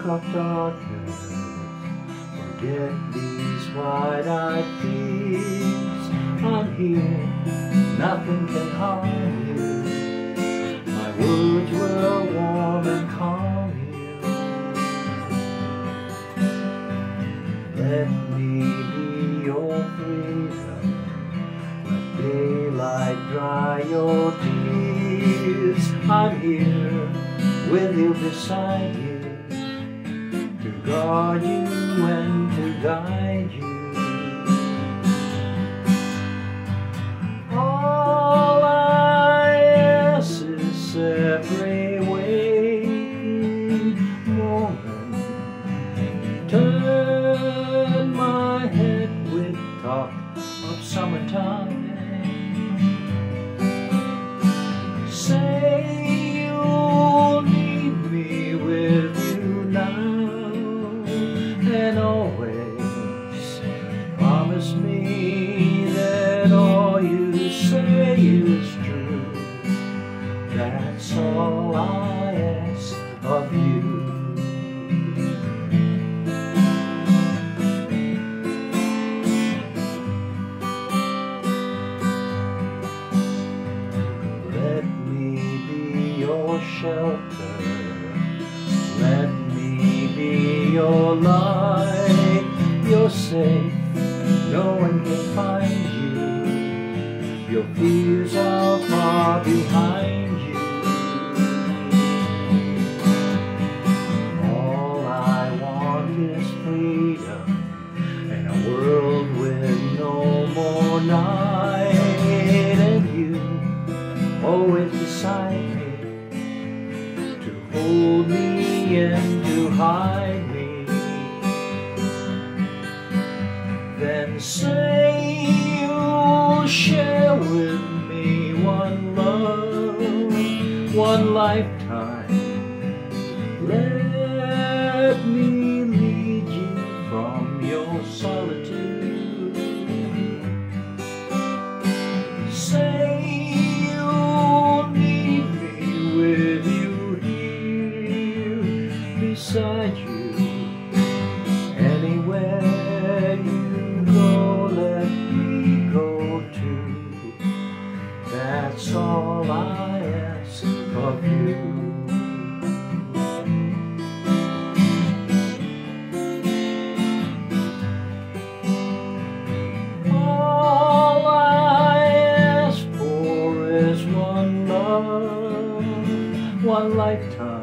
of darkness, forget these wide-eyed thieves. I'm here, nothing can harm you. My words will warm and calm you. Let me be your freedom. Let daylight dry your tears. I'm here with you, beside you, to guard you and to guide you. All I ask is every waking moment, turn my head with talk of summertime. Say you'll need me with you now and always. Promise me that all you say is true. That's all I ask of you. Your shelter, let me be your light. You're safe, no one can find you. Your fears are far behind you. All I want is freedom and a world with no more night, and you always beside me, hold me and to hide me. Then say you'll share with me one love, one lifetime. Let me lead you from your solitude. Say you'll need me with you, beside you. Anywhere you go, let me go too. That's all I ask of you. All I ask for is one love, one lifetime.